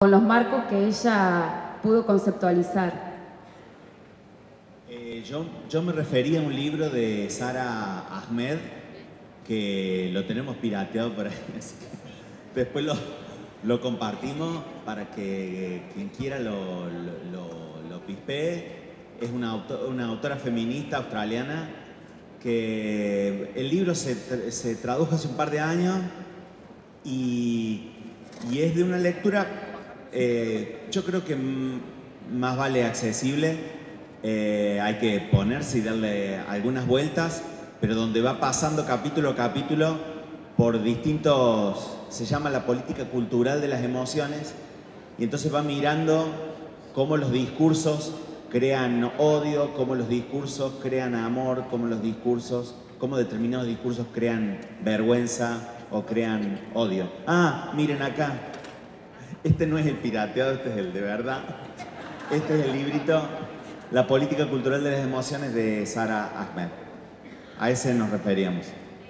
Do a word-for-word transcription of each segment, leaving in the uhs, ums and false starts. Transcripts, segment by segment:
con los marcos que ella pudo conceptualizar. Eh, yo, yo me refería a un libro de Sara Ahmed, que lo tenemos pirateado por ahí, así que después lo, lo compartimos para que eh, quien quiera lo, lo, lo, lo pispee. Es una, auto, una autora feminista australiana que el libro se, se tradujo hace un par de años y, y es de una lectura, eh, yo creo que más vale accesible, eh, hay que ponerse y darle algunas vueltas, pero donde va pasando capítulo a capítulo por distintos, se llama la política cultural de las emociones, y entonces va mirando cómo los discursos crean odio, cómo los discursos crean amor, cómo los discursos, cómo determinados discursos crean vergüenza o crean odio. Ah, miren acá, este no es el pirateado, este es el de verdad. Este es el librito, La política cultural de las emociones, de Sara Ahmed. A ese nos referíamos.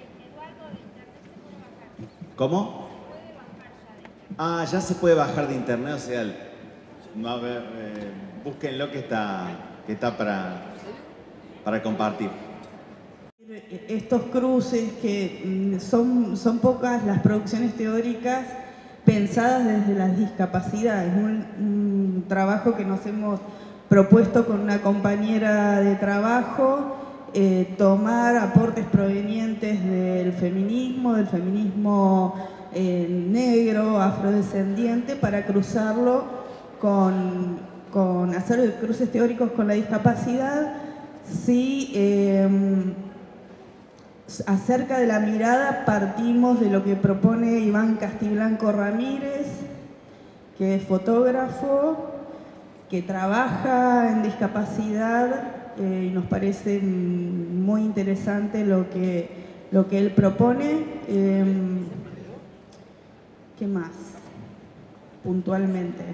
¿Cómo? Ah, ya se puede bajar de internet, o sea, el, a ver, eh, búsquenlo que está, que está para, para compartir. Estos cruces, que son, son pocas las producciones teóricas pensadas desde las discapacidades. Un, un trabajo que nos hemos propuesto con una compañera de trabajo, eh, tomar aportes provenientes del feminismo, del feminismo eh, negro, afrodescendiente, para cruzarlo con, con hacer cruces teóricos con la discapacidad. Sí, eh, acerca de la mirada partimos de lo que propone Iván Castiblanco Ramírez, que es fotógrafo, que trabaja en discapacidad, eh, y nos parece muy interesante lo que, lo que él propone. Eh, ¿Qué más? Puntualmente.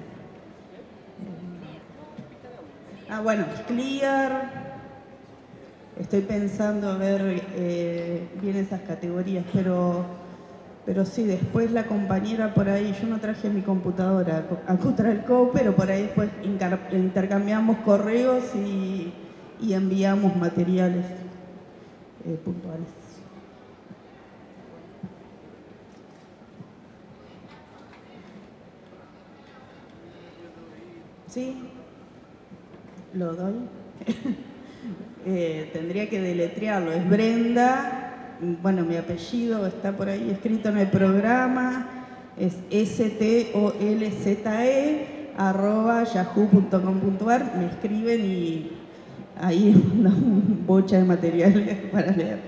Ah, bueno, Clear. Estoy pensando a ver eh, bien esas categorías, pero, pero sí, después la compañera por ahí, yo no traje mi computadora a Cutralco, pero por ahí después intercambiamos correos y, y enviamos materiales eh, puntuales. ¿Sí? ¿Lo doy? Eh, tendría que deletrearlo. Es Brenda, bueno, mi apellido está por ahí escrito en el programa, es S T O L Z E arroba yahoo punto com punto ar. Me escriben y ahí una bocha de materiales para leer.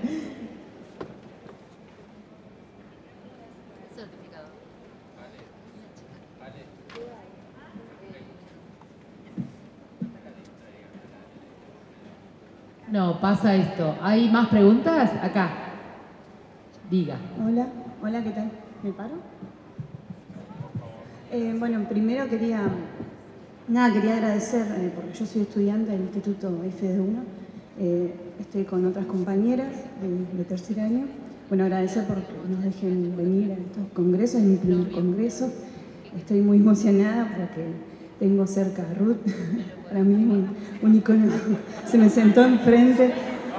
No, pasa esto. ¿Hay más preguntas? Acá. Diga. Hola, hola, ¿qué tal? ¿Me paro? Eh, bueno, primero quería, nada, quería agradecer, eh, porque yo soy estudiante del Instituto F D uno, eh, estoy con otras compañeras de, de tercer año. Bueno, agradecer por que nos dejen venir a estos congresos, es mi primer congreso. Estoy muy emocionada porque tengo cerca a Ruth, para mí es un, un icono, se me sentó enfrente.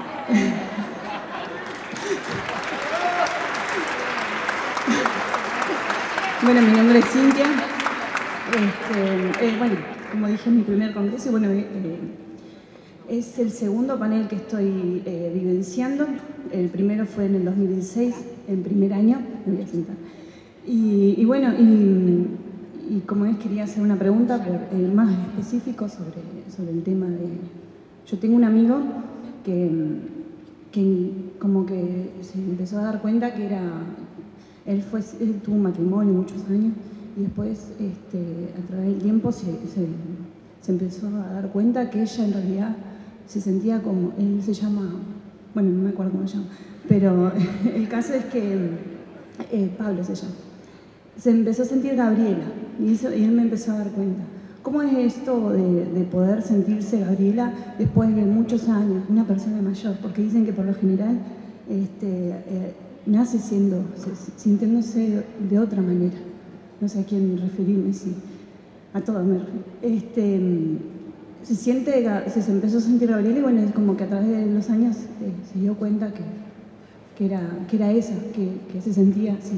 Bueno, mi nombre es Cintia. Este, eh, bueno, como dije, es mi primer congreso y bueno, eh, es el segundo panel que estoy eh, vivenciando. El primero fue en el dos mil dieciséis, en primer año, me voy a sentar. Y, y bueno, y, y como es, quería hacer una pregunta por, eh, más específico sobre, sobre el tema de... Yo tengo un amigo que, que como que se empezó a dar cuenta que era... Él, fue, él tuvo un matrimonio muchos años y después, este, a través del tiempo, se, se, se empezó a dar cuenta que ella en realidad se sentía como... Él se llama... Bueno, no me acuerdo cómo se llama, pero el caso es que... Eh, Pablo se llama. Se empezó a sentir Gabriela y, eso, y él me empezó a dar cuenta. ¿Cómo es esto de, de poder sentirse Gabriela después de muchos años, una persona mayor? Porque dicen que por lo general este, eh, nace siendo, sintiéndose de otra manera. No sé a quién referirme, si a todos me refiero. Este, se siente, se empezó a sentir Gabriela y bueno, es como que a través de los años eh, se dio cuenta que, que, era, que era esa, que, que se sentía así.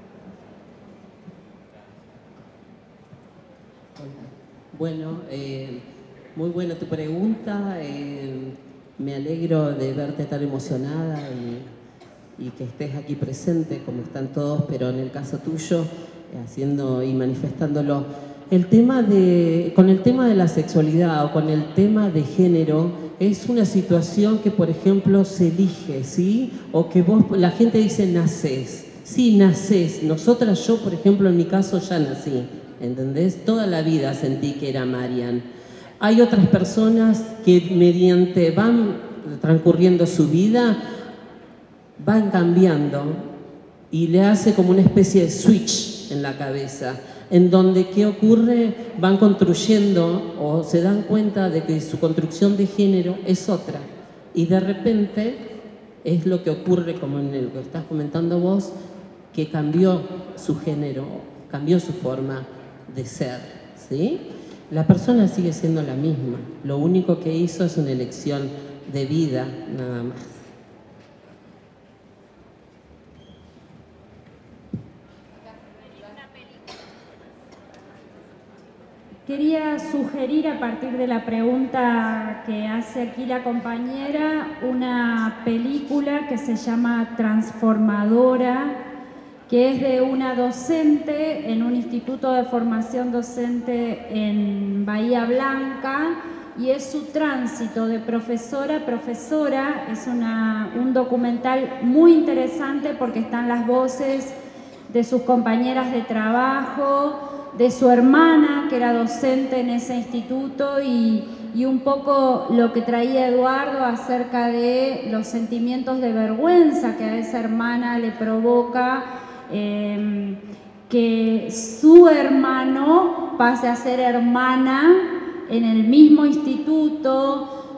Bueno, eh, muy buena tu pregunta. Eh, me alegro de verte tan emocionada y, y que estés aquí presente, como están todos, pero en el caso tuyo, eh, haciendo y manifestándolo. El tema de, con el tema de la sexualidad o con el tema de género, es una situación que, por ejemplo, se elige, ¿sí? O que vos, la gente dice, nacés. Sí, nacés. Nosotras, yo, por ejemplo, en mi caso, ya nací. ¿Entendés? Toda la vida sentí que era Marian. Hay otras personas que mediante van transcurriendo su vida, van cambiando y le hace como una especie de switch en la cabeza, en donde, ¿qué ocurre? Van construyendo o se dan cuenta de que su construcción de género es otra. Y de repente es lo que ocurre, como en lo que estás comentando vos, que cambió su género, cambió su forma de ser, ¿sí? La persona sigue siendo la misma, lo único que hizo es una elección de vida, nada más. Quería sugerir, a partir de la pregunta que hace aquí la compañera, una película que se llama Transformadora, que es de una docente en un instituto de formación docente en Bahía Blanca, y es su tránsito de profesora a profesora. Es una, un documental muy interesante porque están las voces de sus compañeras de trabajo, de su hermana, que era docente en ese instituto, y, y un poco lo que traía Eduardo acerca de los sentimientos de vergüenza que a esa hermana le provoca Eh, que su hermano pase a ser hermana en el mismo instituto,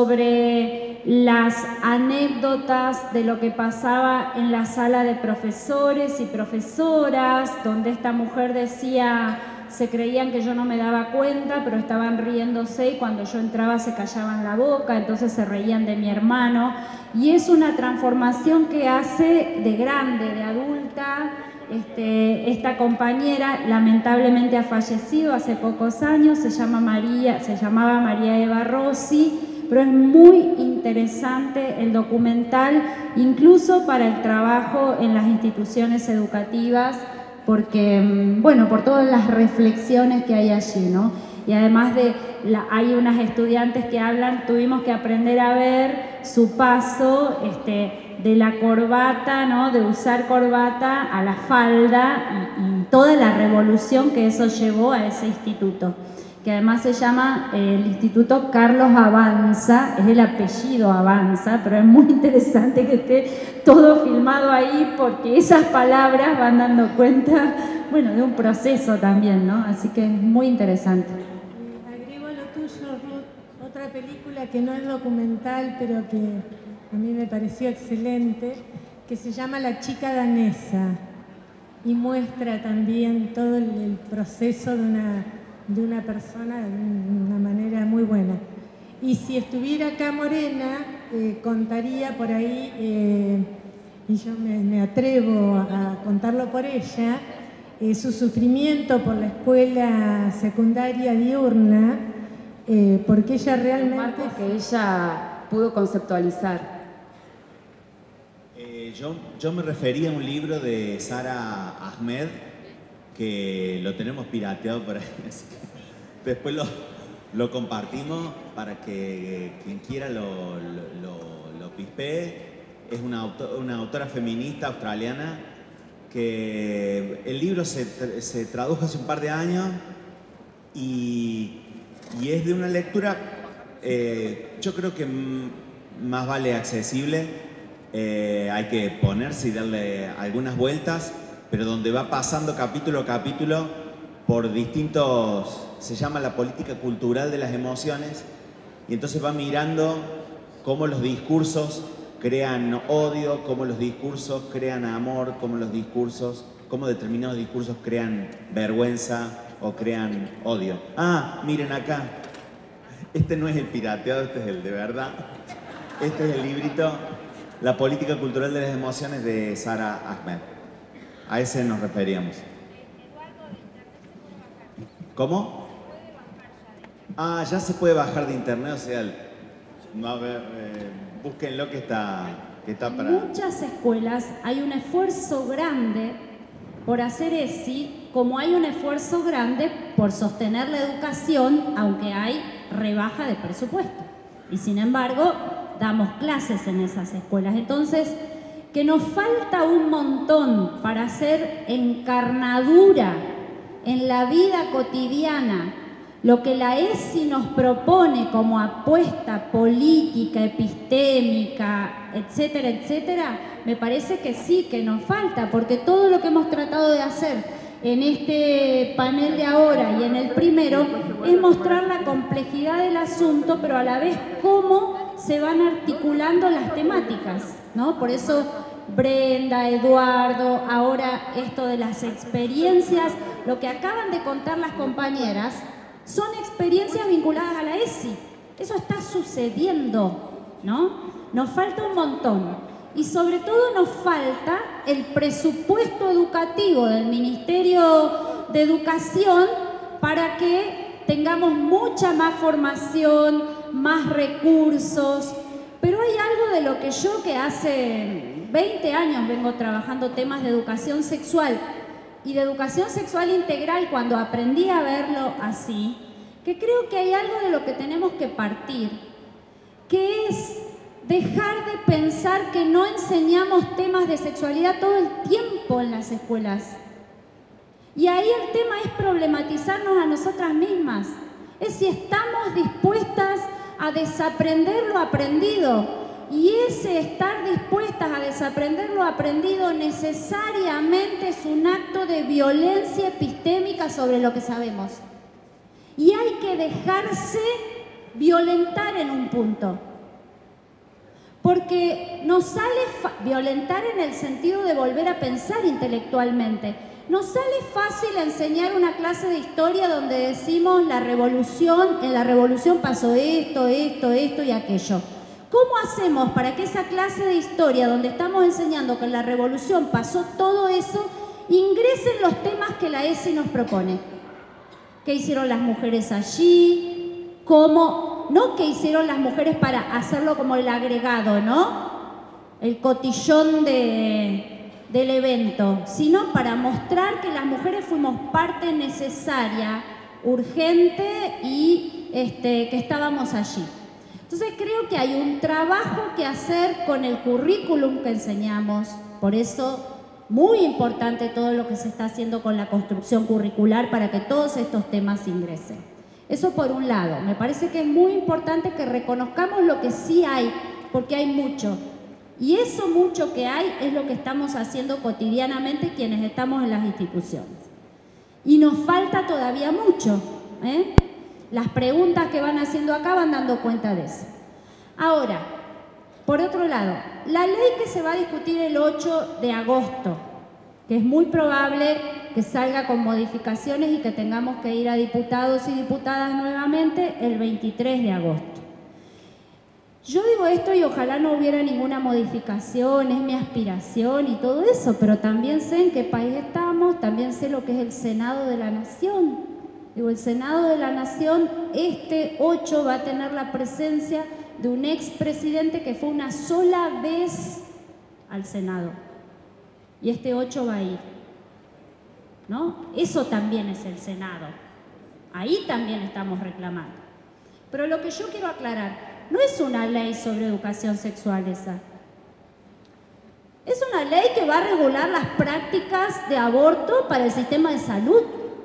sobre las anécdotas de lo que pasaba en la sala de profesores y profesoras, donde esta mujer decía, se creían que yo no me daba cuenta, pero estaban riéndose y cuando yo entraba se callaban la boca, entonces se reían de mi hermano. Y es una transformación que hace de grande, de adulta. Este, esta compañera lamentablemente ha fallecido hace pocos años, se llama María, se llamaba María Eva Rossi, pero es muy interesante el documental, incluso para el trabajo en las instituciones educativas, porque, bueno, por todas las reflexiones que hay allí, ¿no? Y además de, la, hay unas estudiantes que hablan, tuvimos que aprender a ver su paso este, de la corbata, ¿no? De usar corbata a la falda y, y toda la revolución que eso llevó a ese instituto, que además se llama eh, el Instituto Carlos Avanza, es el apellido Avanza, pero es muy interesante que esté todo filmado ahí porque esas palabras van dando cuenta, bueno, de un proceso también, ¿no? Así que es muy interesante. Agrego lo tuyo, Ruth, otra película que no es documental, pero que a mí me pareció excelente, que se llama La chica danesa y muestra también todo el, el proceso de una... de una persona de una manera muy buena. Y si estuviera acá Morena, eh, contaría por ahí, eh, y yo me, me atrevo a contarlo por ella, eh, su sufrimiento por la escuela secundaria diurna, eh, porque ella realmente... El marco que ella pudo conceptualizar. Eh, yo, yo me refería a un libro de Sara Ahmed, que lo tenemos pirateado por ahí, así que después lo, lo compartimos para que quien quiera lo, lo, lo, lo pispee. Es una, auto, una autora feminista australiana que el libro se, se tradujo hace un par de años y, y es de una lectura, eh, yo creo que más vale accesible, eh, hay que ponerse y darle algunas vueltas, pero donde va pasando capítulo a capítulo por distintos, se llama la política cultural de las emociones, y entonces va mirando cómo los discursos crean odio, cómo los discursos crean amor, cómo los discursos, cómo determinados discursos crean vergüenza, o crean odio. Ah, miren acá. Este no es el pirateado, este es el de verdad. Este es el librito, La política cultural de las emociones, de Sara Ahmed. A ese nos referíamos. ¿Cómo? Ah, ya se puede bajar de internet, o sea, el, no, a ver, eh, búsquenlo que está, que está para... En muchas escuelas hay un esfuerzo grande por hacer ESI, como hay un esfuerzo grande por sostener la educación, aunque hay rebaja de presupuesto. Y sin embargo, damos clases en esas escuelas. Entonces, que nos falta un montón para hacer encarnadura en la vida cotidiana lo que la ESI nos propone como apuesta política, epistémica, etcétera, etcétera, me parece que sí, que nos falta, porque todo lo que hemos tratado de hacer en este panel de ahora y en el primero es mostrar la complejidad del asunto, pero a la vez cómo se van articulando las temáticas, ¿no? Por eso Brenda, Eduardo, ahora esto de las experiencias, lo que acaban de contar las compañeras, son experiencias vinculadas a la ESI. Eso está sucediendo, ¿no? Nos falta un montón. Y sobre todo nos falta el presupuesto educativo del Ministerio de Educación para que tengamos mucha más formación, más recursos. Pero hay algo de lo que yo, que hace veinte años vengo trabajando temas de educación sexual y de educación sexual integral, cuando aprendí a verlo así, que creo que hay algo de lo que tenemos que partir, que es dejar de pensar que no enseñamos temas de sexualidad todo el tiempo en las escuelas. Y ahí el tema es problematizarnos a nosotras mismas. Es si estamos dispuestas a desaprender lo aprendido. Y ese estar dispuestas a desaprender lo aprendido necesariamente es un acto de violencia epistémica sobre lo que sabemos. Y hay que dejarse violentar en un punto. Porque nos sale violentar en el sentido de volver a pensar intelectualmente. Nos sale fácil enseñar una clase de historia donde decimos la revolución, en la revolución pasó esto, esto, esto y aquello. ¿Cómo hacemos para que esa clase de historia donde estamos enseñando que en la revolución pasó todo eso, ingresen los temas que la ESI nos propone? ¿Qué hicieron las mujeres allí? ¿Cómo? No qué hicieron las mujeres para hacerlo como el agregado, ¿no? El cotillón de, del evento, sino para mostrar que las mujeres fuimos parte necesaria, urgente y este, que estábamos allí. Entonces creo que hay un trabajo que hacer con el currículum que enseñamos, por eso muy importante todo lo que se está haciendo con la construcción curricular para que todos estos temas ingresen. Eso por un lado, me parece que es muy importante que reconozcamos lo que sí hay, porque hay mucho. Y eso mucho que hay es lo que estamos haciendo cotidianamente quienes estamos en las instituciones. Y nos falta todavía mucho, ¿eh? Las preguntas que van haciendo acá van dando cuenta de eso. Ahora, por otro lado, la ley que se va a discutir el ocho de agosto, que es muy probable que salga con modificaciones y que tengamos que ir a diputados y diputadas nuevamente el veintitrés de agosto. Yo digo esto y ojalá no hubiera ninguna modificación, es mi aspiración y todo eso, pero también sé en qué país estamos, también sé lo que es el Senado de la Nación. Digo, el Senado de la Nación, este ocho va a tener la presencia de un expresidente que fue una sola vez al Senado. Y este ocho va a ir, ¿no? Eso también es el Senado. Ahí también estamos reclamando. Pero lo que yo quiero aclarar, no es una ley sobre educación sexual esa. Es una ley que va a regular las prácticas de aborto para el sistema de salud.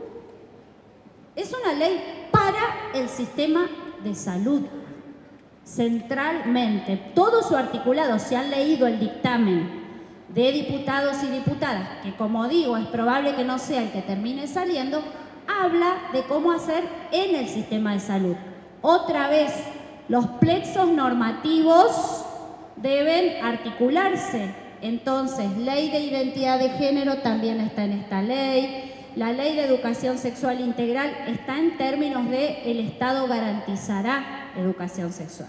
Es una ley para el sistema de salud, centralmente. Todo su articulado, si han leído el dictamen de diputados y diputadas, que como digo, es probable que no sea el que termine saliendo, habla de cómo hacer en el sistema de salud. Otra vez, los plexos normativos deben articularse. Entonces, ley de identidad de género también está en esta ley. la Ley de Educación Sexual Integral está en términos de el Estado garantizará educación sexual.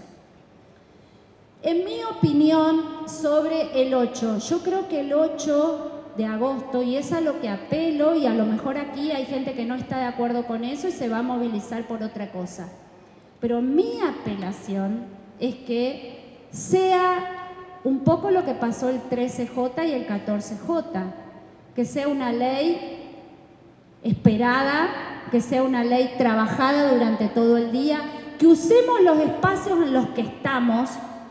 En mi opinión sobre el ocho, yo creo que el ocho de agosto, y es a lo que apelo, y a lo mejor aquí hay gente que no está de acuerdo con eso y se va a movilizar por otra cosa, pero mi apelación es que sea un poco lo que pasó el trece J y el catorce J, que sea una ley esperada, que sea una ley trabajada durante todo el día, que usemos los espacios en los que estamos,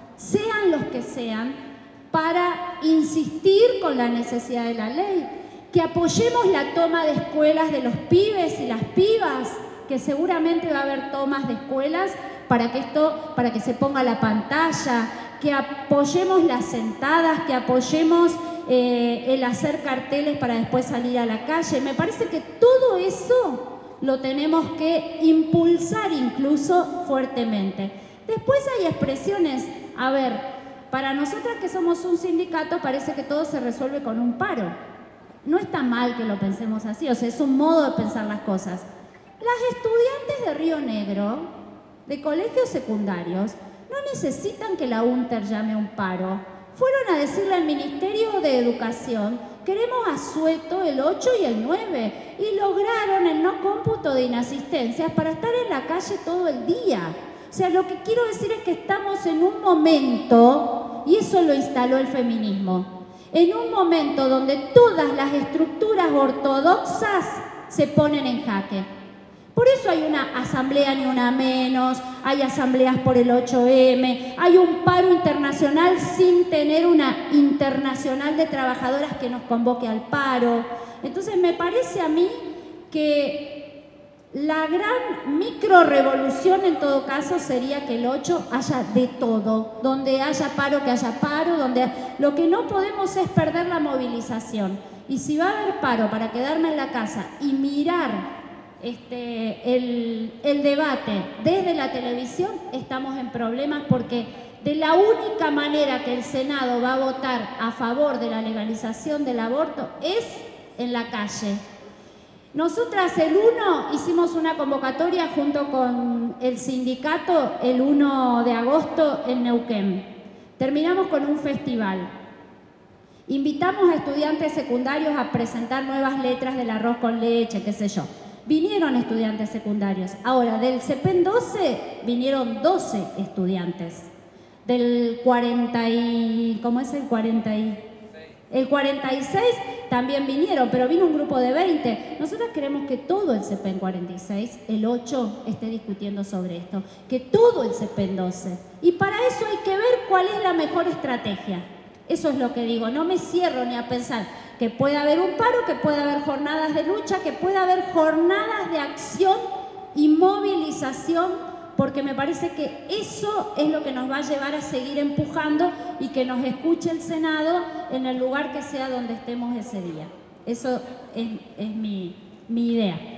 sean los que sean, para insistir con la necesidad de la ley, que apoyemos la toma de escuelas de los pibes y las pibas, que seguramente va a haber tomas de escuelas para que esto, para que se ponga la pantalla, que apoyemos las sentadas, que apoyemos eh, el hacer carteles para después salir a la calle. Me parece que todo eso lo tenemos que impulsar incluso fuertemente. Después hay expresiones, a ver, para nosotras que somos un sindicato parece que todo se resuelve con un paro. No está mal que lo pensemos así, o sea, es un modo de pensar las cosas. Las estudiantes de Río Negro, de colegios secundarios, no necesitan que la UNTER llame a un paro. Fueron a decirle al Ministerio de Educación, queremos asueto el ocho y el nueve, y lograron el no cómputo de inasistencias para estar en la calle todo el día. O sea, lo que quiero decir es que estamos en un momento, y eso lo instaló el feminismo, en un momento donde todas las estructuras ortodoxas se ponen en jaque. Por eso hay una asamblea ni una menos, hay asambleas por el ocho eme, hay un paro internacional sin tener una internacional de trabajadoras que nos convoque al paro. Entonces me parece a mí que la gran micro revolución en todo caso sería que el ocho haya de todo, donde haya paro que haya paro, donde lo que no podemos es perder la movilización. Y si va a haber paro para quedarme en la casa y mirar este, el, el debate desde la televisión, estamos en problemas porque de la única manera que el Senado va a votar a favor de la legalización del aborto es en la calle. Nosotras el uno hicimos una convocatoria junto con el sindicato el uno de agosto en Neuquén. Terminamos con un festival. Invitamos a estudiantes secundarios a presentar nuevas letras del arroz con leche, qué sé yo. Vinieron estudiantes secundarios. Ahora, del CEPEN doce vinieron doce estudiantes. Del cuarenta y... ¿cómo es el cuarenta y...? El cuarenta y seis también vinieron, pero vino un grupo de veinte. Nosotros queremos que todo el CEPEN cuarenta y seis, el ocho, esté discutiendo sobre esto. Que todo el CEPEN doce. Y para eso hay que ver cuál es la mejor estrategia. Eso es lo que digo. No me cierro ni a pensar que puede haber un paro, que puede haber jornadas de lucha, que puede haber jornadas de acción y movilización, porque me parece que eso es lo que nos va a llevar a seguir empujando y que nos escuche el Senado en el lugar que sea donde estemos ese día. Eso es, es mi, mi idea.